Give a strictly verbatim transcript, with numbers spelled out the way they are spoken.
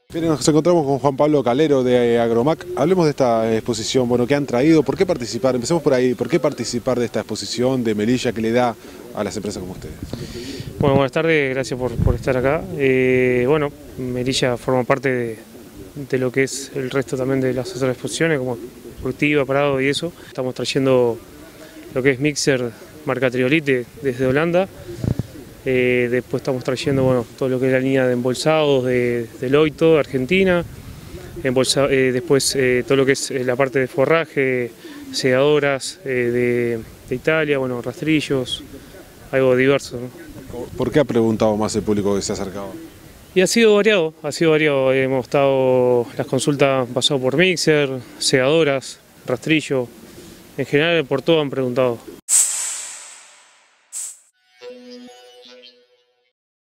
Bien, nos encontramos con Juan Pablo Calero de Agromac. Hablemos de esta exposición, bueno, ¿qué han traído? ¿Por qué participar? Empecemos por ahí. ¿Por qué participar de esta exposición de Melilla que le da a las empresas como ustedes? Bueno, buenas tardes, gracias por, por estar acá. Eh, bueno, Melilla forma parte de, de lo que es el resto también de las otras exposiciones, como Fructiva, Prado y eso. Estamos trayendo lo que es mixer marca Triolite desde Holanda. Eh, después estamos trayendo bueno, todo lo que es la línea de embolsados de, de Loito, Argentina. Embolsa, eh, después eh, todo lo que es la parte de forraje, segadoras eh, de, de Italia, bueno, rastrillos, algo diverso, ¿no? ¿Por qué ha preguntado más el público que se ha acercado? Y ha sido variado, ha sido variado. Hemos estado, las consultas han pasado por mixer, segadoras, rastrillo. En general por todo han preguntado.